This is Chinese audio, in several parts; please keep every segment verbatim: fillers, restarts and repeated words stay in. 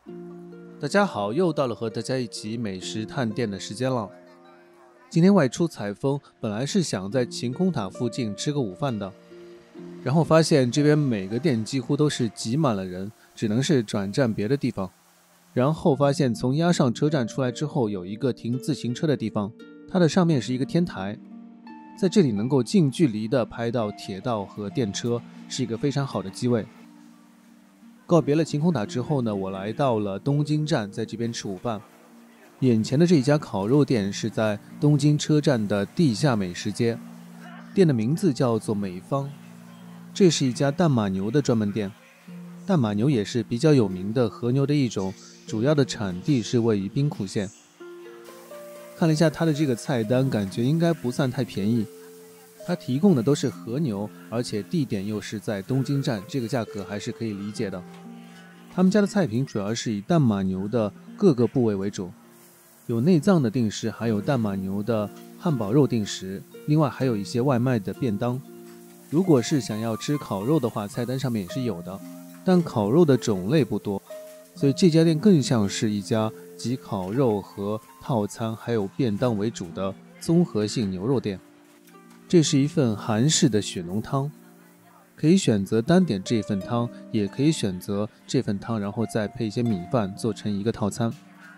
大家好，又到了和大家一起美食探店的时间了。今天外出采风，本来是想在晴空塔附近吃个午饭的，然后发现这边每个店几乎都是挤满了人，只能是转站别的地方。然后发现从押上车站出来之后，有一个停自行车的地方，它的上面是一个天台，在这里能够近距离的拍到铁道和电车，是一个非常好的机位。告别了晴空塔之后呢，我来到了东京站，在这边吃午饭。眼前的这一家烤肉店是在东京车站的地下美食街，店的名字叫做美方。这是一家淡马牛的专门店，淡马牛也是比较有名的和牛的一种，主要的产地是位于兵库县。看了一下它的这个菜单，感觉应该不算太便宜。它提供的都是和牛，而且地点又是在东京站，这个价格还是可以理解的。他们家的菜品主要是以淡马牛的各个部位为主，有内脏的定食，还有淡马牛的汉堡肉定食，另外还有一些外卖的便当。如果是想要吃烤肉的话，菜单上面也是有的，但烤肉的种类不多，所以这家店更像是一家集烤肉和套餐还有便当为主的综合性牛肉店。这是一份韩式的血浓汤，可以选择单点这份汤，也可以选择这份汤然后再配一些米饭做成一个套餐。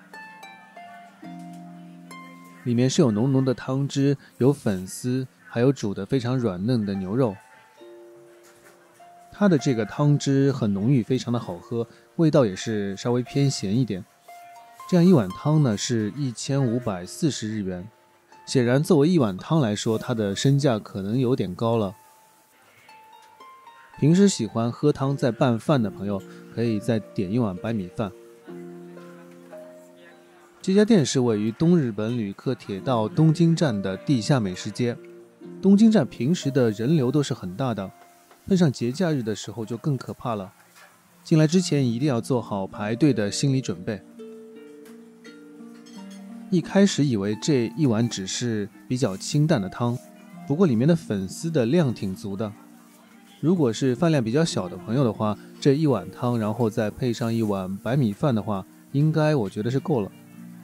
里面是有浓浓的汤汁，有粉丝，还有煮得非常软嫩的牛肉。它的这个汤汁很浓郁，非常的好喝，味道也是稍微偏咸一点。这样一碗汤呢是一千五百四十日元。显然作为一碗汤来说，它的身价可能有点高了。平时喜欢喝汤再拌饭的朋友，可以再点一碗白米饭。这家店是位于东日本旅客铁道东京站的地下美食街。东京站平时的人流都是很大的，碰上节假日的时候就更可怕了。进来之前一定要做好排队的心理准备。一开始以为这一碗只是比较清淡的汤，不过里面的粉丝的量挺足的。如果是饭量比较小的朋友的话，这一碗汤然后再配上一碗白米饭的话，应该我觉得是够了。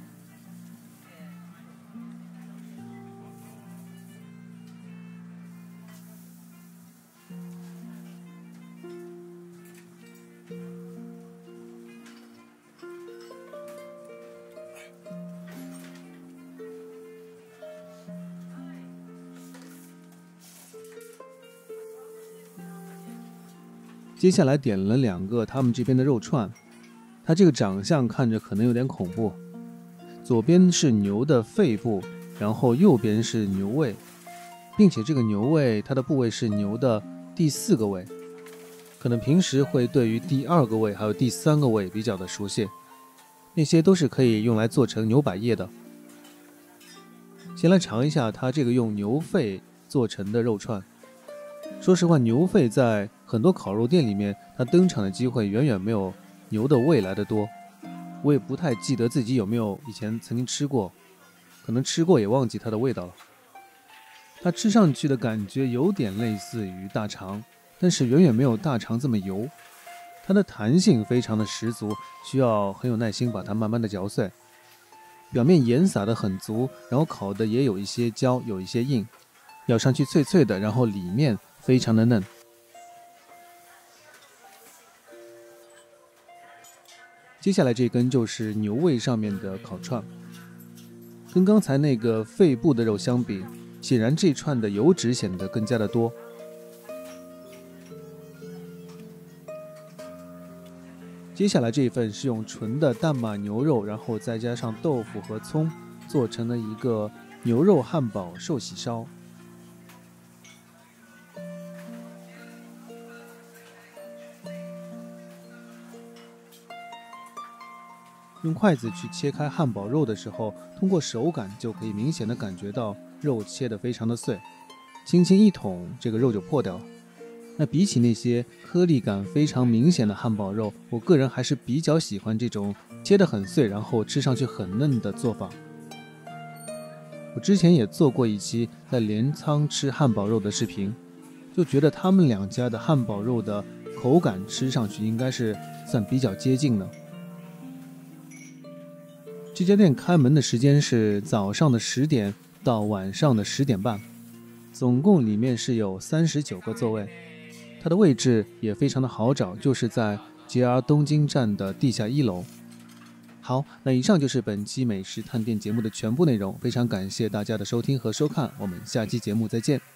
接下来点了两个他们这边的肉串，它这个长相看着可能有点恐怖。左边是牛的肺部，然后右边是牛胃，并且这个牛胃它的部位是牛的第四个胃，可能平时会对于第二个胃还有第三个胃比较的熟悉，那些都是可以用来做成牛百叶的。先来尝一下它这个用牛肺做成的肉串。说实话，牛肺在很多烤肉店里面，它登场的机会远远没有牛的胃来的多。我也不太记得自己有没有以前曾经吃过，可能吃过也忘记它的味道了。它吃上去的感觉有点类似于大肠，但是远远没有大肠这么油。它的弹性非常的十足，需要很有耐心把它慢慢的嚼碎。表面盐撒的很足，然后烤的也有一些焦，有一些硬，咬上去脆脆的，然后里面非常的嫩。接下来这根就是牛胃上面的烤串，跟刚才那个肺部的肉相比，显然这串的油脂显得更加的多。接下来这一份是用纯的淡马牛肉，然后再加上豆腐和葱做成了一个牛肉汉堡寿喜烧。用筷子去切开汉堡肉的时候，通过手感就可以明显的感觉到肉切得非常的碎，轻轻一捅，这个肉就破掉了。那比起那些颗粒感非常明显的汉堡肉，我个人还是比较喜欢这种切得很碎，然后吃上去很嫩的做法。我之前也做过一期在镰仓吃汉堡肉的视频，就觉得他们两家的汉堡肉的口感吃上去应该是算比较接近的。 这家店开门的时间是早上的十点到晚上的十点半，总共里面是有三十九个座位。它的位置也非常的好找，就是在 J R 东京站的地下一楼。好，那以上就是本期美食探店节目的全部内容，非常感谢大家的收听和收看，我们下期节目再见。